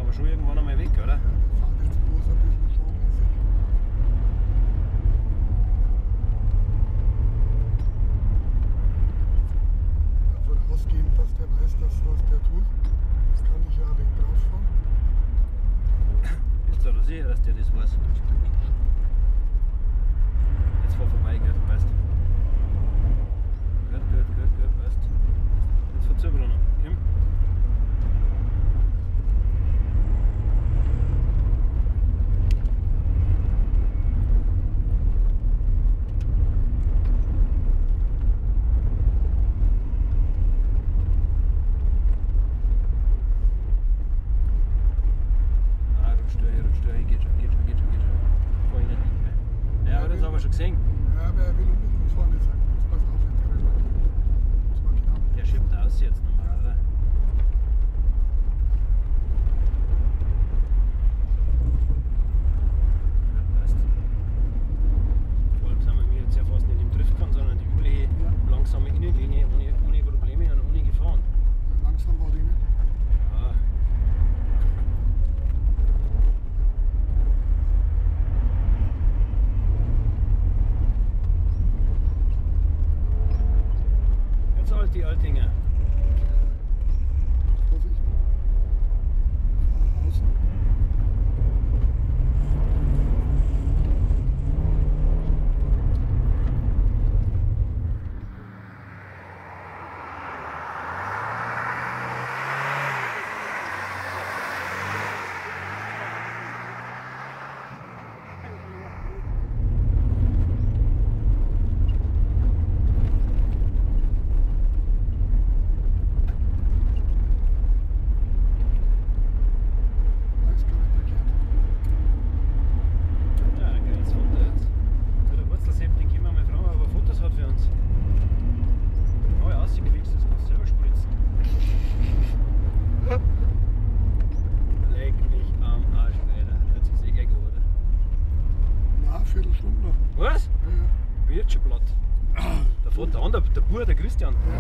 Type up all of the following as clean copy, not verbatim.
aber schon irgendwann einmal weg, oder? Ja, der fährt jetzt bloß ein bisschen showmäßig. Davon ausgehend, dass der weiß, dass was der tut, das kann ich ja ein wenig drauf fahren. Bist du da sicher, dass der das weiß? Jetzt fahr vorbei, gell? Weißt du? Gut, weißt du? Jetzt verzögern wir noch. Komm. Schon gesehen. Ja, aber er will unbedingt vorne sein. Jetzt pass auf, jetzt gleich mal. Das war knapp. Der schiebt aus jetzt nochmal, Ja. oder? Ja, passt. Vor allem sind wir jetzt ja fast nicht im Driftfahren, sondern die übliche langsame Innenlinie ohne Probleme und ohne Gefahren. Langsam war die nicht. Ja. Die Altinger. Vorsicht. Fahr außen. Viertelstunde noch. Was? Ja, ja. Wird schon platt. Da fährt der andere, der Bub, der Christian. Ja.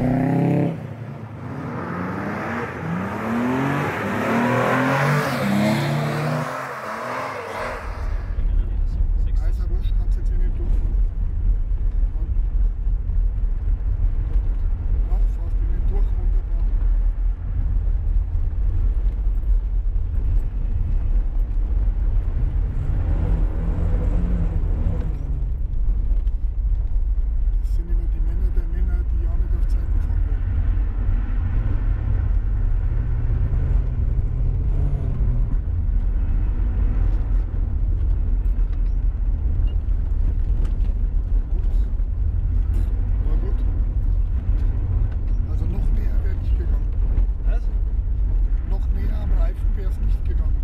Also wurscht, kannst jetzt eh nicht durchfahren. Ja, fährst du nicht durch, wunderbar. Das sind immer die Männer der Männer, die ja nicht auf Zeiten fahren wollen. War gut. Also noch näher wäre nicht gegangen. Was? Noch näher am Reifen wäre es nicht gegangen.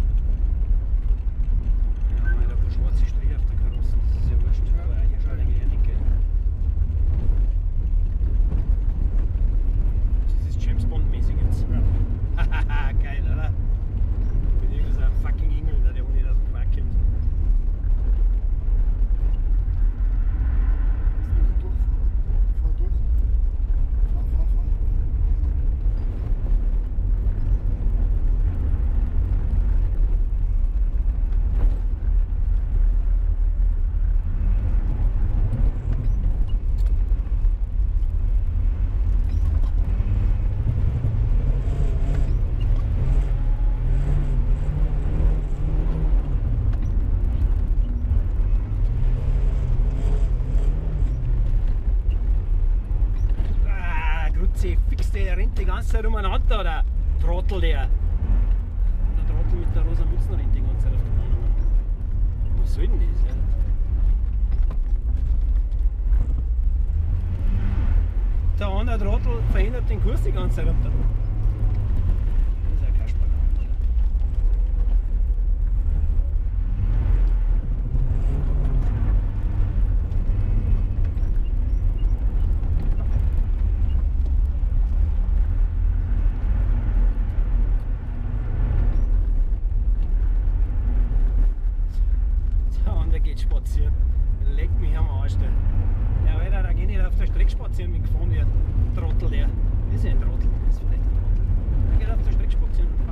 Ja, mal da ein paar schwarze Striche auf der Karosse, das ist ja wurscht. Ja. Aber eigentlich schon länger her nicht, gell? Das ist James Bond-mäßig jetzt. Ja. Hahaha, geil, oder? Bin irgendwie so ein fucking Engländer, der ohne aus dem Quark kommt. Jetzt nicht durchfahren. Fahr durch. Fahr. Grütze, fix, der rennt die ganze Zeit umeinander, oder? Trottel der. Der Trottel mit der rosa Mütze rennt die ganze Zeit auf der Bahn umeinander. Was soll denn das, ja? Der andere Trottel verändert den Kurs die ganze Zeit runter. Das ist ja kein Spaß. Der andere geht spazieren. Leck mich am Arsch. Ja, Alter, da geh nicht auf der Strecke spazieren, wenn gefahren wird. Trottel der. Das ist ja ein Trottel. Das ist vielleicht ein Trottel. Der geht auf der Strecke spazieren.